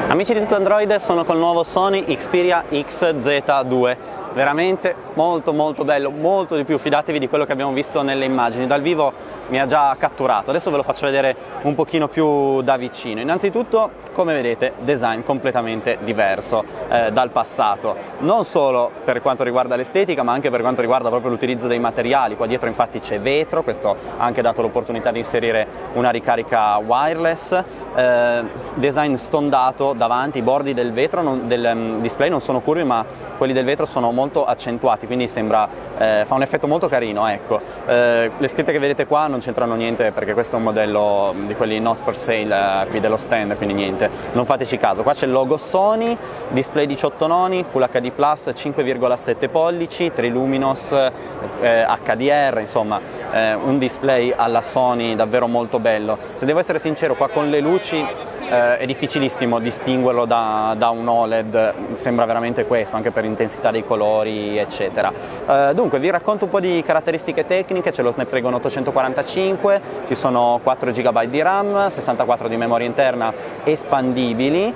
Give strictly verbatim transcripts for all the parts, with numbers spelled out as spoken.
Amici di Tutto Android, sono col nuovo Sony Xperia X Z due, veramente molto molto bello, molto di più, fidatevi di quello che abbiamo visto nelle immagini, dal vivo mi ha già catturato. Adesso ve lo faccio vedere un pochino più da vicino. Innanzitutto, come vedete, design completamente diverso eh, dal passato, non solo per quanto riguarda l'estetica ma anche per quanto riguarda proprio l'utilizzo dei materiali. Qua dietro infatti c'è vetro, questo ha anche dato l'opportunità di inserire una ricarica wireless, eh, design stondato davanti, i bordi del vetro non, del um, display non sono curvi ma quelli del vetro sono molto accentuati, quindi sembra, eh, fa un effetto molto carino, ecco. Eh, le scritte che vedete qua non c'entrano niente perché questo è un modello di quelli not for sale eh, qui dello stand, quindi niente, non fateci caso. Qua c'è il logo Sony, display diciotto noni, Full H D plus, cinque virgola sette pollici, Triluminos, eh, H D R, insomma eh, un display alla Sony davvero molto bello. Se devo essere sincero, qua con le luci eh, è difficilissimo distinguerlo da, da un O L E D, sembra veramente questo, anche per intensità dei colori eccetera. Eh, dunque vi racconto un po' di caratteristiche tecniche. C'è lo Snapdragon ottocentoquarantacinque, ci sono quattro giga di RAM, sessantaquattro di memoria interna espandibili,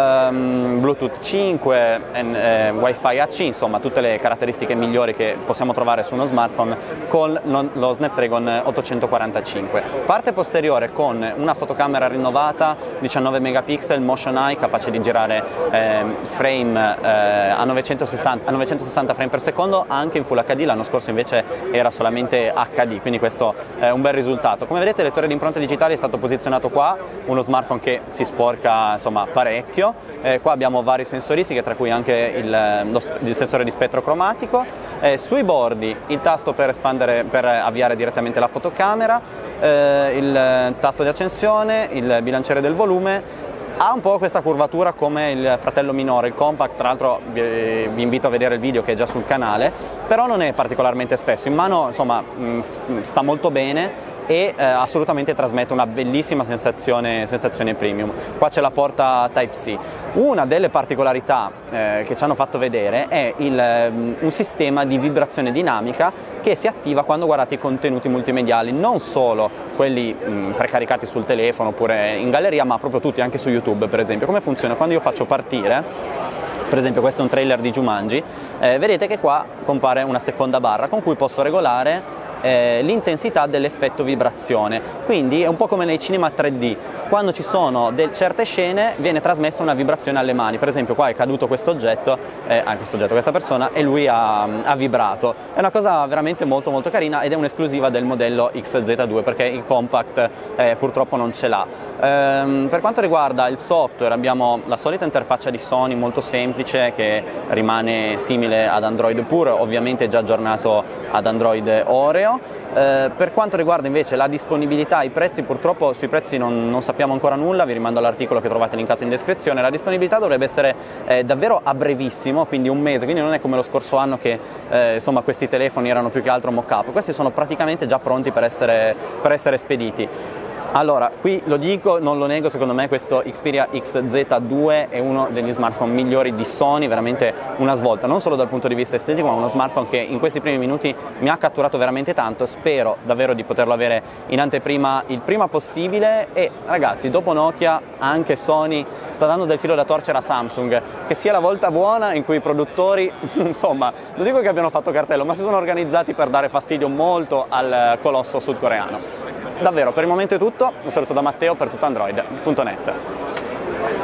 ehm, Bluetooth cinque, eh, Wi-Fi A C, insomma tutte le caratteristiche migliori che possiamo trovare su uno smartphone con lo Snapdragon ottocentoquarantacinque. Parte posteriore con una fotocamera rinnovata, diciannove megapixel, Motion Eye, capace di girare eh, frame eh, a, novecentosessanta, a novecentosessanta frame per secondo anche in Full H D. L'anno scorso invece era solamente H D, quindi questo è un bel risultato. Come vedete, il lettore di impronte digitali è stato posizionato qua, uno smartphone che si sporca insomma parecchio. Eh, qua abbiamo varie sensoristiche, tra cui anche il, lo, il sensore di spettro cromatico. Eh, sui bordi il tasto per espandere, per avviare direttamente la fotocamera, eh, il tasto di accensione, il bilanciere del volume. Ha un po' questa curvatura come il fratello minore, il Compact. Tra l'altro vi, vi invito a vedere il video che è già sul canale, però non è particolarmente spesso. In mano insomma sta molto bene e eh, assolutamente trasmette una bellissima sensazione, sensazione premium. Qua c'è la porta Type C. Una delle particolarità eh, che ci hanno fatto vedere è il, um, un sistema di vibrazione dinamica che si attiva quando guardate i contenuti multimediali, non solo quelli um, precaricati sul telefono oppure in galleria, ma proprio tutti, anche su YouTube per esempio. Come funziona? Quando io faccio partire, per esempio questo è un trailer di Jumanji, eh, vedete che qua compare una seconda barra con cui posso regolare Eh, l'intensità dell'effetto vibrazione. Quindi è un po' come nei cinema tre D, quando ci sono certe scene viene trasmessa una vibrazione alle mani. Per esempio qua è caduto questo oggetto, eh, ah, questo oggetto, questa persona, e lui ha, ha vibrato. È una cosa veramente molto molto carina ed è un'esclusiva del modello X Z due perché il Compact eh, purtroppo non ce l'ha. Ehm, per quanto riguarda il software abbiamo la solita interfaccia di Sony molto semplice che rimane simile ad Android puro, ovviamente già aggiornato ad Android Oreo. Eh, per quanto riguarda invece la disponibilità, i prezzi, purtroppo sui prezzi non, non sappiamo ancora nulla, vi rimando all'articolo che trovate linkato in descrizione. La disponibilità dovrebbe essere eh, davvero a brevissimo, quindi un mese, quindi non è come lo scorso anno che eh, insomma questi telefoni erano più che altro mock-up. Questi sono praticamente già pronti per essere, per essere spediti. Allora, qui lo dico, non lo nego, secondo me questo Xperia X Z due è uno degli smartphone migliori di Sony, veramente una svolta, non solo dal punto di vista estetico, ma uno smartphone che in questi primi minuti mi ha catturato veramente tanto. Spero davvero di poterlo avere in anteprima il prima possibile e ragazzi, dopo Nokia anche Sony sta dando del filo da torcere a Samsung, che sia la volta buona in cui i produttori, insomma, non dico che abbiano fatto cartello, ma si sono organizzati per dare fastidio molto al colosso sudcoreano. Davvero, per il momento è tutto, un saluto da Matteo per tutto android punto net.